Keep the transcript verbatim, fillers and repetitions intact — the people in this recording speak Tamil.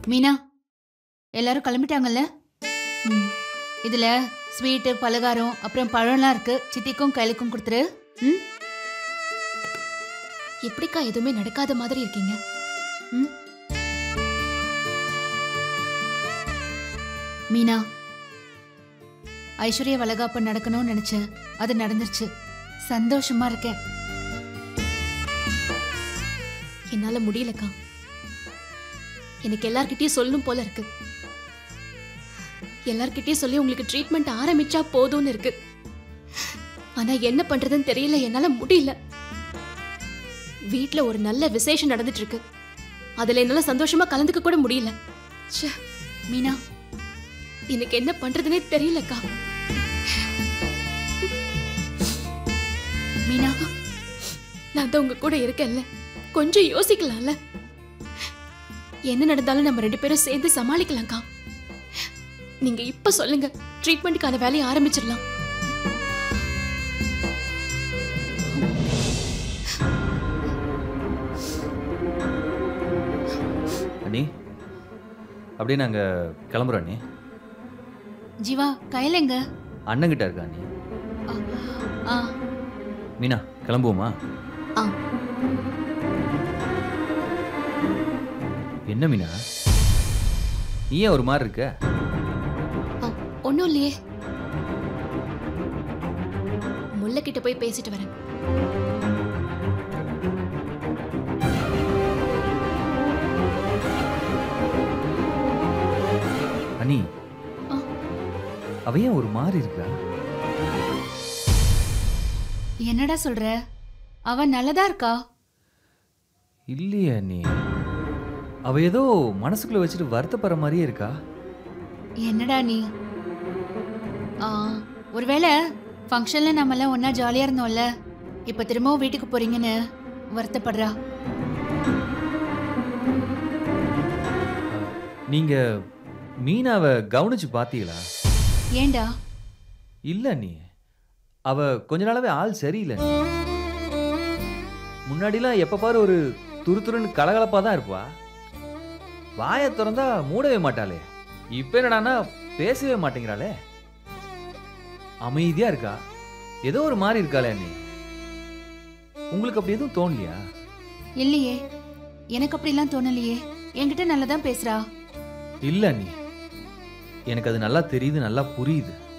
மீனா, எல்லாரும் கிளம்பிட்டாங்கல்ல? ம். இதுல ஸ்வீட்டு, பலகாரம், அப்புறம் பழம்லாம் இருக்கு. சித்திக்கும் கைலுக்கும் கொடுத்துரு. ம். எப்படிக்கா எதுவுமே நடக்காத மாதிரி இருக்கீங்க? ம். மீனா, ஐஸ்வர்யா வளகாப்பு நடக்கணும்னு நினைச்சேன். அது நடந்துருச்சு. சந்தோஷமா இருக்கேன். என்னால முடியலக்கா. எனக்கு எல்லார்கிட்டயும் சொல்லணும் போல இருக்கு. எல்லார்கிட்டயும் சொல்லி உங்களுக்கு ட்ரீட்மெண்ட் ஆரம்பிச்சா போதும்னு இருக்கு. ஆனா என்ன பண்றதுன்னு தெரியல. என்னால முடியல. வீட்ல ஒரு நல்ல விசேஷம் நடந்துட்டு இருக்கு. அதுல என்னால சந்தோஷமா கலந்துக்க கூட முடியல. மீனா, எனக்கு என்ன பண்றதுன்னே தெரியலக்கா. மீனா, நான் தான் உங்க கூட இருக்கேன்ல, கொஞ்சம் யோசிக்கலாம்ல. என்ன நடந்தாலும் நம்ம ரெண்டு பேரும் சேர்ந்து சமாளிக்கலாம்க்கா. நீங்க இப்ப சொல்லுங்க, ட்ரீட்மெண்ட்டுக்கான வேலையை ஆரம்பிச்சிடலாம். அண்ணி, அப்படியே நாங்க கிளம்புறோம் அண்ணி. ஜீவா, கையில எங்க? அண்ணங்கிட்ட இருக்கா அண்ணி. ஆ. மீனா, கிளம்புவோமா? ஆ. என்ன மீனா, நீ ஏன் ஒரு மாதிரி இருக்க? ஒன்னும் இல்லையே. முல்லை கிட்ட போய் பேசிட்டு வரேன். அண்ணி, அவ ஏன் ஒரு மாதிரி இருக்கா? என்னடா சொல்ற? அவ நல்லதா இருக்கா. இல்லையே அண்ணி, அவ ஏதோ மனசுக்குள்ள வச்சுட்டு வருத்தப்படுற மாதிரியே இருக்கா. என்னடா நீ? ஆ, ஒருவேளை ஃபங்க்ஷன்ல நம்ம எல்லாம் ஒன்னா ஜாலியா இருந்தோம்ல, இப்ப திரும்பவும் வீட்டுக்கு போறீங்கன்னு வருத்தப்படுறா. நீங்க மீனாவை கவனிச்சு பாத்தீங்களா? ஏண்டா? இல்ல அண்ணி, அவ கொஞ்ச நாளாவே ஆள் சரியில்லை. முன்னாடிலாம் எப்ப பாரு ஒரு துரு துருன்னு கலகலப்பா தான் இருப்பா. வாயை திறந்தா மூடவே மாட்டாளே. இப்ப என்னடான்னா பேசவே மாட்டேங்கிறாளே. அமைதியா இருக்கா. ஏதோ ஒரு மாதிரி இருக்காளே அண்ணி. உங்களுக்கு அப்படி எதுவும் தோணலையா? இல்லையே, எனக்கு அப்படிலாம் தோணலையே. என்கிட்ட நல்லதான் பேசுறா. இல்ல அண்ணி, எனக்கு அது நல்லா தெரியுது, நல்லா புரியுது.